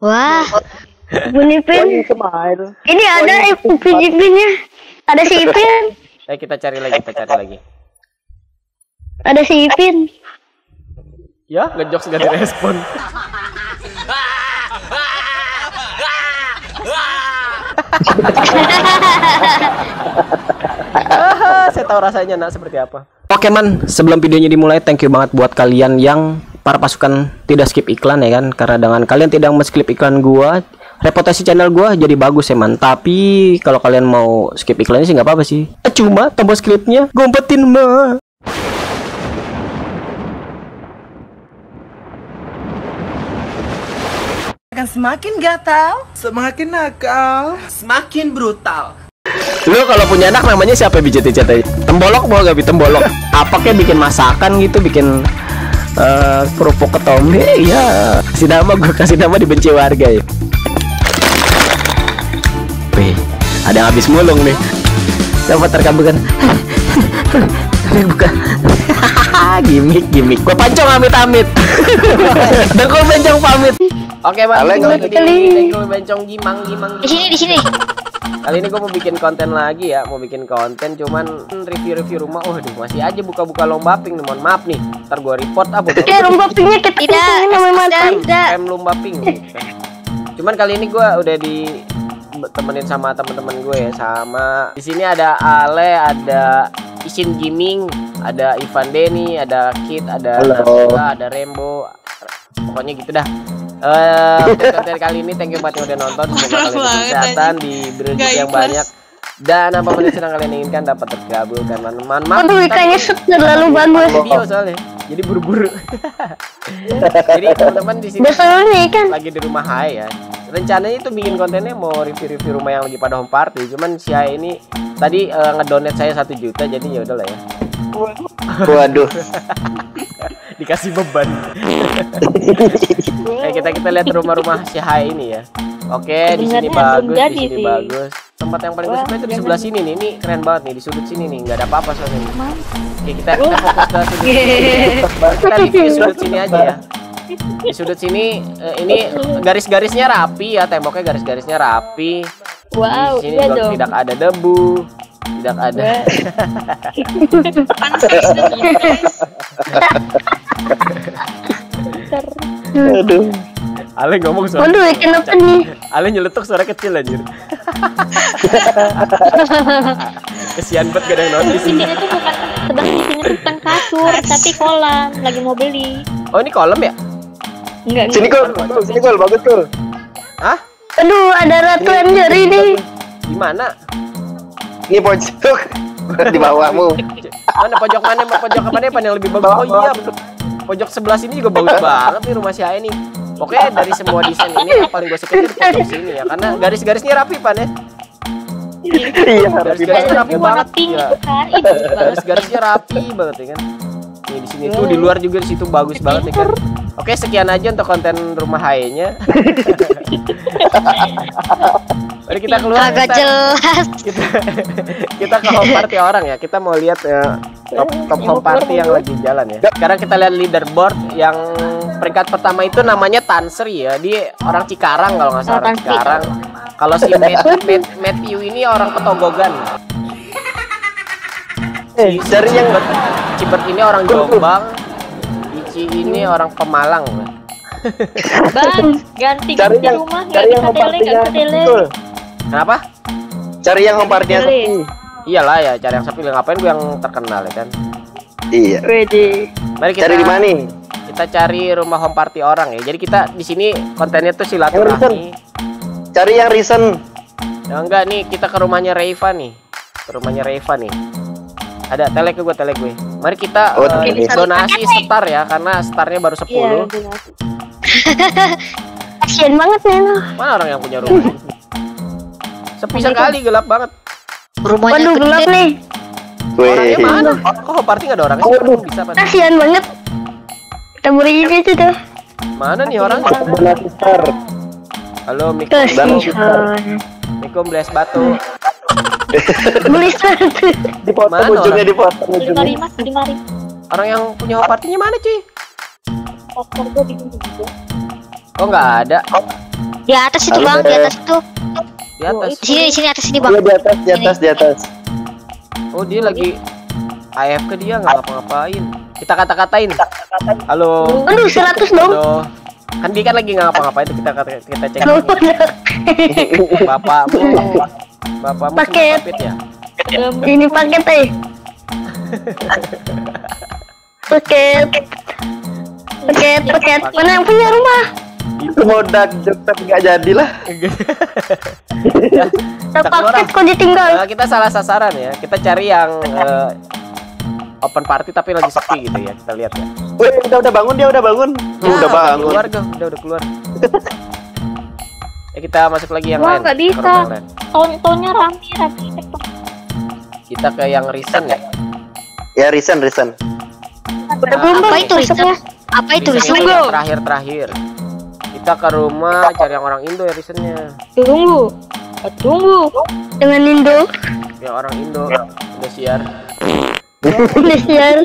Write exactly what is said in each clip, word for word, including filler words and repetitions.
Wah, Upin Ipin. Kemarin. Ini ada Upin Ipinnya. Ada si Ipin. Eh kita cari lagi, kita cari lagi. Ada si Ipin. Ya, ngejokes gak direspon. Ah, saya tahu rasanya nak seperti apa. Oke man, sebelum videonya dimulai, thank you banget buat kalian yang para pasukan tidak skip iklan ya kan. Karena dengan kalian tidak men-skip iklan gua, reputasi channel gua jadi bagus ya man. Tapi kalau kalian mau skip iklannya sih nggak apa-apa sih. Cuma tombol skipnya gompetin mah. Akan semakin gatal, semakin nakal, semakin brutal. Lu kalau punya anak namanya siapa B J T C? Tembolok mau gak bi tembolok? Apa kayak bikin masakan gitu, bikin uh, kerupuk ketombe ya. Kasih nama, gue kasih nama dibenci warga ya. Wih, ada yang habis mulung nih. Coba terkabulkan. Bukan. Gimik, gimik. Gue pancong amit-amit. Dan gue bencong pamit. Oke, Bang. Gue bencong gimang, gimang. Di sini, di sini. Kali ini gue mau bikin konten lagi ya, mau bikin konten cuman review-review rumah. Oh, aduh, masih aja buka-buka lomba pink nih, mohon maaf nih. Ntar gue report apa? Eh, lomba pinknya tidak, tidak. Em lomba pink. Cuman kali ini gue udah di temenin sama teman-teman gue ya, sama di sini ada Ale, ada Isin Gaming, ada Ivan Denny, ada Kit, ada Narsula, ada Rembo. Pokoknya gitu dah. Eh, uh, konten kali ini thank you banget yang udah nonton. Semoga kalian kesehatan, diberi rezeki yang banyak, dan apapun yang sedang kalian inginkan dapat terkabulkan. Man, man, aduh, ikannya terlalu bagus. Video soalnya, jadi buru-buru. Jadi teman-teman di sini ikan lagi di rumah Hai ya. Rencananya itu bikin kontennya mau review-review rumah yang lagi pada home party. Cuman si Hai ini tadi uh, ngedonate saya satu juta, jadi ya udahlah ya. Waduh. Dikasih beban. Oke, kita kita lihat rumah-rumah si Hai ini ya. Oke, di sini bagus, di sini bagus. Tempat yang paling gue suka itu di sebelah sini nih. Ini keren banget nih, di sudut sini nih, nggak ada apa-apa soalnya nih. Oke, kita kita fokus ke sudut sini. Kita review sudut sini aja ya. Di sudut sini eh, ini garis-garisnya rapi ya, temboknya garis-garisnya rapi. Wow, di sini iya dong. Tidak ada debu, tidak ada. Aduh. Ale ngomong suara. Waduh, kenapa nih? Ale nyeletuk suara kecil anjir. Kesian banget gak ada yang nonton di sini. Ini tuh bukan sedang di sini bukan kasur, tapi kolam. Lagi mau beli. Oh, ini kolam ya? Enggak. Sini kol, sini kol, bagus kol. Hah? Aduh, ada ratu anjir ini. Di mana? Ini pojok di bawahmu. Mana pojok mana? Pojok mana yang lebih bagus? Oh iya, pojok sebelah sini juga bagus banget nih rumah si Hai nih. Pokoknya dari semua desain ini yang paling gue suka itu di pojok sini ya, karena garis-garisnya rapi pan ya. Iya, garis-garisnya rapi banget ya. Garis-garisnya rapi banget ya kan. Nih di sini tuh, di luar juga di situ bagus banget ya kan. Oke, sekian aja untuk konten rumah Hai-nya. Mari kita keluar. Agak kita, jelas. Kita, kita ke home party orang ya. Kita mau lihat ya, top, top home party yang lagi jalan ya. Sekarang kita lihat leaderboard yang peringkat pertama itu namanya Tansri ya. Dia orang Cikarang kalau nggak salah, orang Cikarang. Kalau si Matt, Matthew ini orang Petogogan. Eh, dari yang Cibert ini orang Jombang. Ici ini orang Pemalang. Bang, ganti cari ganti yang, rumah, cari yang home party-nya betul. Kenapa? Cari yang home party-nya sepi. Iyalah ya, cari yang sepi. Ngapain gue yang terkenal ya kan? Iya. Wede. Mari kita cari di mana? Kita cari rumah home party orang ya. Jadi kita di sini kontennya tuh silaturahmi. Cari yang recent. Ya enggak nih, kita ke rumahnya Reva nih. Ke rumahnya Reva nih. Ada tele ke gue, tele gue. Mari kita oh, uh, donasi star ya, karena starnya baru sepuluh. Iya, kasian banget nih loh. Mana orang yang punya rumah? Sepi sekali, gelap banget. Rumahnya waduh, gelap nih. Orangnya mana? Kok home party nggak ada orangnya? Oh, bisa apa? Kasian banget. Kita beri ini aja tuh. Mana nih orangnya? Halo, Miko. Miko beli es batu. Beli sepatu. Dipotong ujungnya, dipotong ujungnya. Mas, di mari. Orang yang punya home party-nya mana, cuy? Paspor gua bingung juga. Oh, nggak ada. Di atas itu bang, di atas itu. Di atas. Di sini, di sini atas ini bang. Iya, di atas, di atas, di atas. Oh dia lagi A F K, dia nggak ngapa-ngapain. Kita kata-katain. Halo. Aduh, seratus dong. Halo. Kan dia kan lagi nggak ngapa-ngapain, kita kata kita cek. Bapakmu, bapakmu Paket. paket ya. Ini paket eh. Paket. Paket, paket. Mana yang punya rumah? Itu mau dak tapi nggak jadi lah. Ya, kita keluar. Paket kok ditinggal. Nah, kita salah sasaran ya. Kita cari yang eh, open party tapi lagi sepi gitu ya. Kita lihat ya. Wih, udah udah bangun dia udah bangun. Ya, udah bangun. Keluar dong, udah udah keluar. Ya kita masuk lagi yang Wah, lain. nggak ke bisa. rumah yang lain. Tahun-tahunnya rame, rame. Kita ke yang recent ya. Ya, reason, reason. Apa itu risetnya? Apa itu Recent risetnya? yang terakhir-terakhir. Kita ke rumah cari yang orang Indo ya recentnya. Tunggu. Tunggu. Dengan Indo. Yang orang Indo udah siar. Indonesia.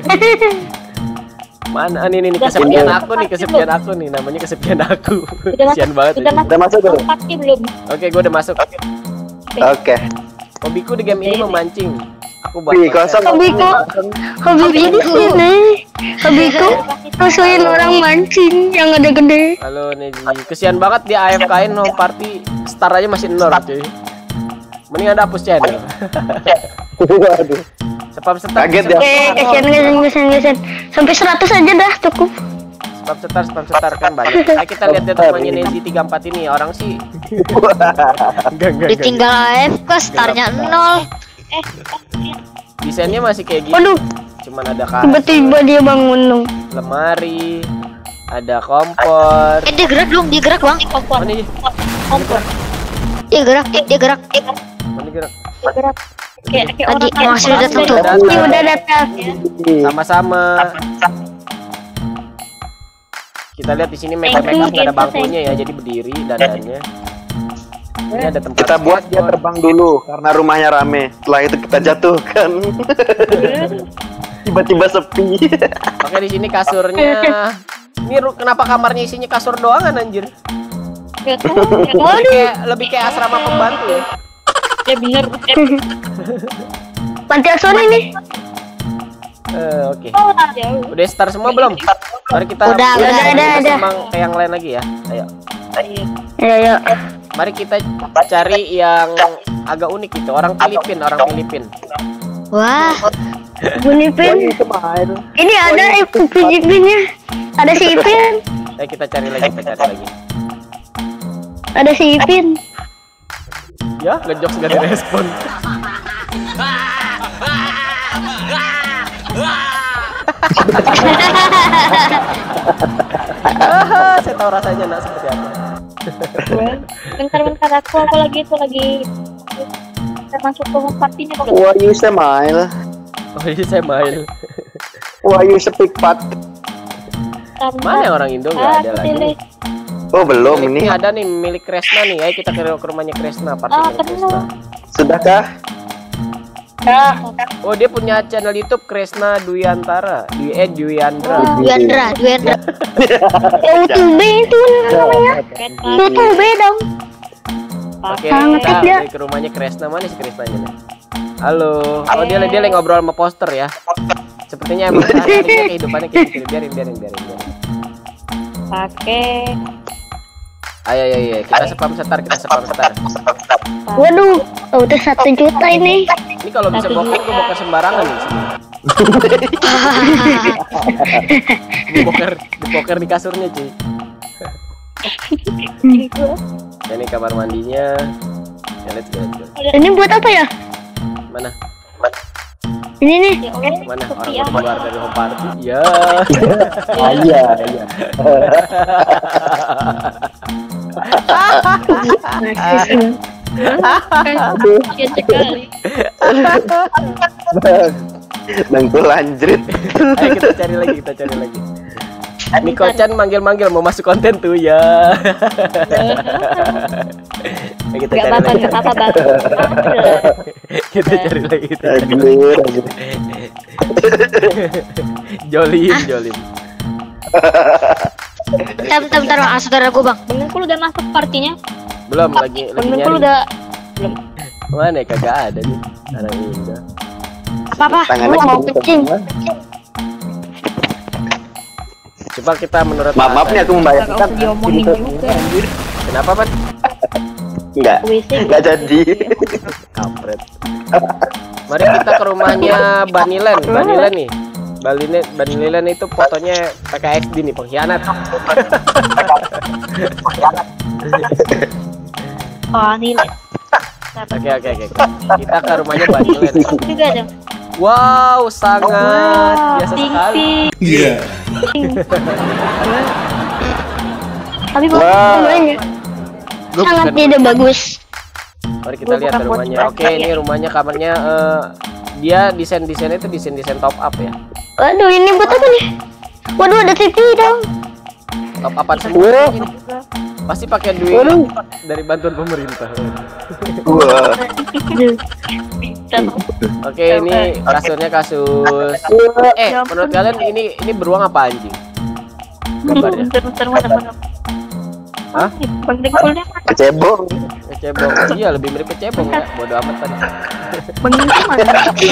Mana nih nih, nih kesepian aku nih, kesepian aku nih, namanya kesepian aku. Udah Sian masuk, banget. udah ini. Udah masuk belum? Pasti belum. Oke, gue udah masuk. Oke. Hobiku di game ini memancing. Aku buat Wih, konten. kosong. Hobiku, hobiku di sini. Hobiku musuhin orang mancing yang gede-gede. Halo Neji, kesian banget dia A F K-in home party, star aja masih nol cuy. Mending ada hapus channel. Waduh. Spam setar. Kaget ya. Oke, kasihan kasihan kasihan kasihan. Sampai seratus aja dah cukup. Spam setar, spam setar kan banyak. Ayo kita lihat lihat rumahnya Neji tiga puluh empat ini, orang sih. Enggak, enggak, Ditinggal A F K, startnya nol. Desainnya masih kayak gini. Waduh, Cuman ada kasur, tiba-tiba dia bangun dong. lemari, ada kompor. Eh, dia gerak dong, dia gerak bang. Kompor, Mana ini? kompor. Dia gerak, dia, dia gerak. Mana gerak? Dia gerak. Kayak kayak orang yang sudah datang tuh. Datang. Ini udah datang. Sama-sama. Kita lihat di sini make up make up nggak ada bangkunya ya, jadi berdiri dandannya. Ini ada tempat. Kita buat dia terbang dulu karena rumahnya rame. Setelah itu kita jatuhkan. Tiba-tiba sepi. Oke, di sini kasurnya. Ini ru- kenapa kamarnya isinya kasur doangan anjir? Gak tahu. Lebih kayak lebih kayak asrama pembantu ya. Ya bener. Panti asuhan ini. Eh, oke. Jauh. Udah start semua belum? Mari kita Udah, udah, kita udah, udah. sembang ke yang lain lagi ya. Ayo. Ya ya. Mari kita cari yang agak unik itu, orang Filipin, orang Filipin. Wah. Filipin. Ini ada Filipinnya. Ada si Ipin. Ayo kita cari lagi, kita cari lagi. Ada si Ipin. Ya, ngejokes gak direspon. Ah, saya tahu rasanya nak seperti apa. Bentar-bentar aku aku lagi itu lagi kita masuk ke home party-nya kok. Why you smile? Oh iya, saya main. Why you speak pat? Mana yang orang Indo nggak ada lagi? Oh, belum Milik ini. ada nih milik Kresna nih. Ayo kita ke, ke rumahnya Kresna, party Ah, Kresna. Sudahkah? Ya. Oh, dia punya channel YouTube Kresna Dwiantara. Dwi eh Dwiandra. Dwiandra, Dwiandra. YouTube itu namanya. YouTube dong. Oke, Sangat kita ya. ke rumahnya Kresna. Mana si Kresnanya nih? Halo. Oh, dia dia lagi ngobrol sama poster ya. Sepertinya emang sehari-harinya kehidupannya kayak gitu. Biarin, biarin, biarin, biarin. Pakai. Ayo, ayo, ayo. Kita spam setar, kita spam setar. Waduh, oh, udah satu juta ini. Ini kalau bisa boker, gue boker sembarangan nih sini. Gue boker, gue boker di kasurnya cuy. Ini kamar mandinya. Ya, let's go, let's go. Ini buat apa ya? Mana? Ini nih. Mana orang udah keluar dari home party? Ya. Ah, iya, iya. Iya sekali. Dengkul anjrit. Ayo kita cari lagi, kita cari lagi. Miko-chan manggil-manggil mau masuk konten tuh ya. Ayo kita Gak cari apa-apa, lagi. gak apa-apa bang. Kita cari lagi, kita cari lagi. Anjir, anjir. Jolim, jolim. Bentar, bentar, bentar, ah, saudara gue bang. Bang Dengkul udah masuk partinya? Belum, lagi Bang lagi Dengkul nyari. udah belum. Mana ya, kagak ada nih. Anak ini. Apa-apa? Tangannya Gua mau kebuka kencing. semua. Coba kita menurut Maaf, maaf nih aku membayar. Gak usah diomongin juga. Kenapa, Pan? Enggak. W C. Enggak jadi. Kampret. Mari kita ke rumahnya Banilen. Banilen nih. Banilen, Banilen itu fotonya P K X D nih, pengkhianat. Oh, nilai. Oke, oke, oke. Kita ke rumahnya Banilen. Juga dong. Wow, sangat biasa sekali. Iya. Tapi bang, Wah. sebenarnya Gua sangat bukan- tidak bagus. Mari kita lihat bukan rumahnya. buat Oke, ini rumahnya, kamarnya. eh, dia desain desainnya itu desain desain top up ya. Waduh, ini buat apa nih? Waduh, ada T V dong. Top upan semua ini. Pasti pakai duit dari bantuan pemerintah. Wah. Oke, ini kasurnya kasus. Eh, menurut kalian ini ini beruang apa anjing? Gambarnya. Bentar, bentar, mana, mana. Hah? Bang Dengkulnya mana? Kecebong. Kecebong. Iya, lebih mirip kecebong ya. Bodoh amat tadi. Bang Dengkul mana?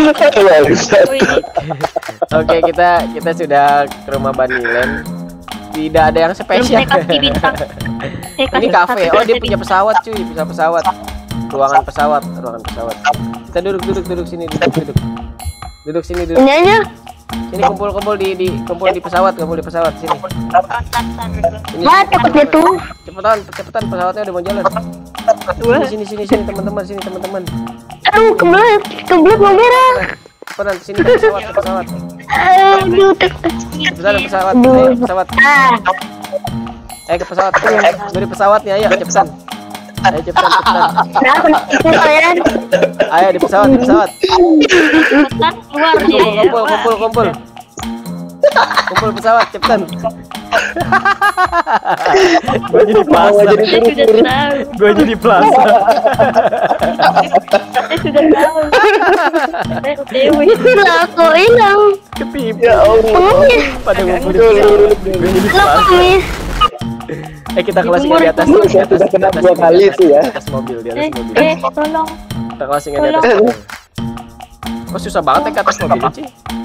Oke, kita kita sudah ke rumah Banilen. Tidak ada yang Belum spesial. saya kasih bintang. Saya Ini kasih kafe. satu Oh, dia kasih punya pesawat, cuy. Bisa pesawat. Ruangan pesawat, ruangan pesawat. Kita duduk duduk duduk sini, duduk duduk. Duduk sini duduk. Ini aja. Sini kumpul kumpul di di kumpul di pesawat, kumpul di pesawat sini. Ini Wah, takut dia tuh. cepetan, cepetan pesawatnya udah mau jalan. Sini sini sini sini teman-teman, sini teman-teman. Aduh, kebelet, kebelet mau merah. Cepetan sini ke pesawat, ke pesawat. Aduh, takut. Cepetan ke pesawat, Aduh. ayo ke pesawat. Ah, Eh ke pesawat. Dari pesawatnya ayo cepetan. Ayo cepetan, cepetan. kenapa itu kalian? Ayo di pesawat, di pesawat. Cepetan keluar dia. Kumpul, kumpul, kumpul, kumpul. Kumpul pesawat, cepetan. Gua jadi plaza. Saya sudah tahu. Gua jadi plaza. Saya sudah tahu. Saya O T W. Lah, kok hilang? Ketipu. Ya Allah. Pengemis. Pada ngumpul di pesawat. Gua jadi Lah, plaza. pengemis. Eh kita closingnya di atas, di atas, Sudah kena di atas, dua di kali atas, itu ya. di atas mobil, di atas Eh, mobil. eh, tolong. Kita closingnya di atas mobil. Kok susah banget ya ke atas mobil sih?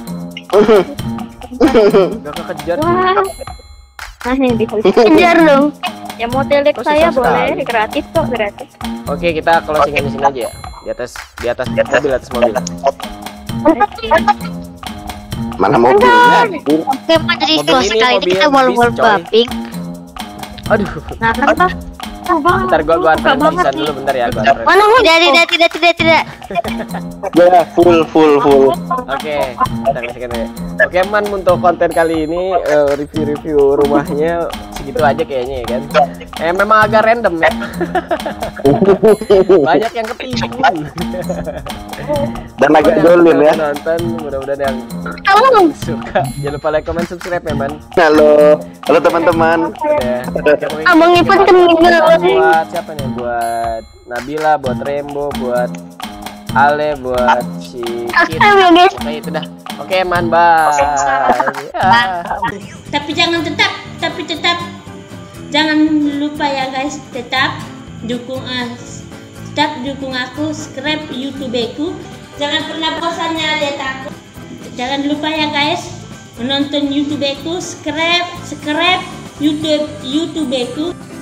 Gak kekejar. Wah. Nah, ini bisa kejar dong. Ya mau telek Kok saya susah boleh, sekali? gratis kok, gratis. Oke kita closingnya di sini aja ya. Di atas, di atas mobil, atas mobil. Mana mobilnya? Oke, mau jadi Mobil close ini kali ini mobil kita bis, wall-wall coy. bumping. Aduh. Nah, kan Pak? Oh, Bang, Bentar gua gua suka anterin banget Ihsan nih. dulu bentar ya, gua anterin. Mana mau? Tidak, tidak, tidak, tidak, tidak. Ya, full full full. Oke, kita kasihkan ya. Oke man, untuk konten kali ini eh, review-review rumahnya segitu aja kayaknya ya kan. Eh memang agak random ya. Banyak yang ketipu. Dan agak Buat yang dolim ya. udah nonton, mudah-mudahan yang Tolong. suka. Jangan lupa like, comment, subscribe ya man. Halo. Halo teman-teman. Udah. Abang Ipan temen Buat siapa nih? Buat Nabila, buat Rembo, buat Ale, buat si Kit. Astaga, guys. Oke itu dah. Oke man, bye. Ya. Tapi jangan tetap, tapi tetap jangan lupa ya guys, tetap dukung us, tetap dukung aku, subscribe YouTubeku, jangan pernah bosannya lihat aku. Jangan lupa ya guys, menonton YouTubeku, subscribe, subscribe YouTube YouTubeku.